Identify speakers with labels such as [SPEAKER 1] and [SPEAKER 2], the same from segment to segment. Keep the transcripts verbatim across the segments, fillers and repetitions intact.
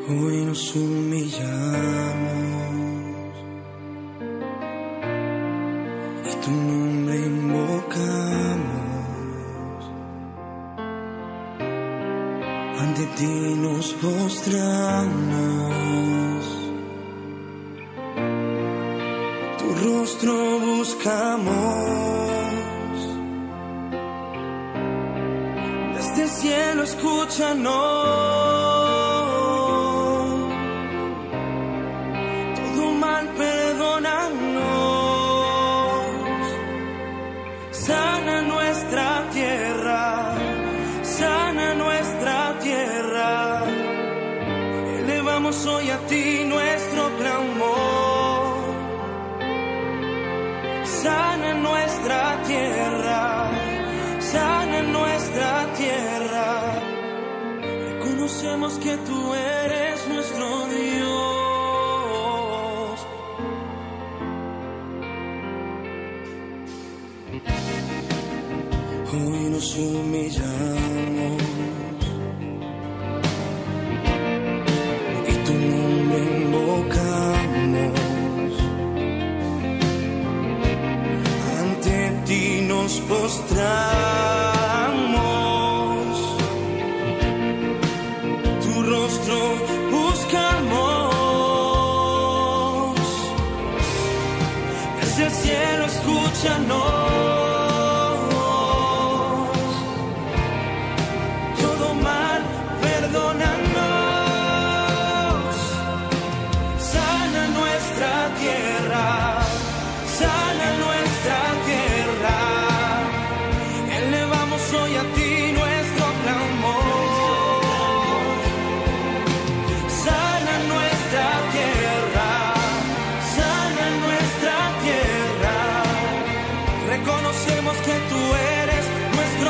[SPEAKER 1] Hoy nos humillamos y tu nombre invocamos. Ante ti nos postramos, tu rostro buscamos. Desde el cielo escúchanos. Sana nuestra tierra, sana nuestra tierra. Elevamos hoy a ti nuestro clamor. Sana nuestra tierra, sana nuestra tierra. Reconocemos que tú eres nuestro Dios. Hoy nos humillamos y tu nombre invocamos. Ante ti nos postramos, tu rostro buscamos. Desde el cielo escúchanos. Reconocemos que tú eres nuestro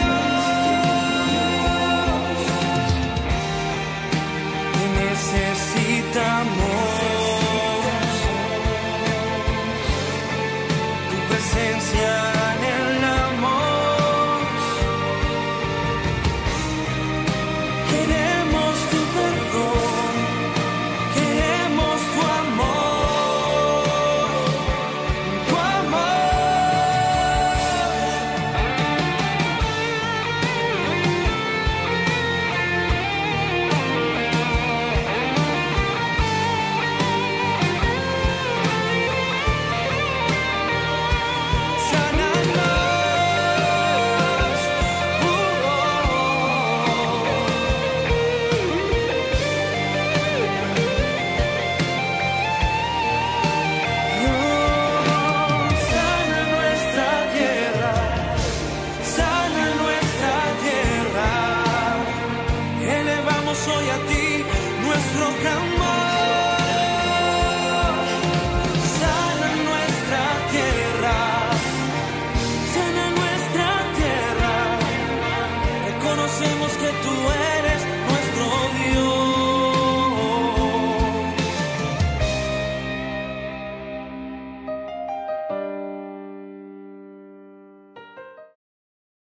[SPEAKER 1] Dios. Te necesitamos. Tu presencia anhelamos. Queremos tu perdón. Queremos tu amor. Tu amor. Hoy a ti nuestro clamor. Sana nuestra tierra, sana nuestra tierra. Reconocemos que tú eres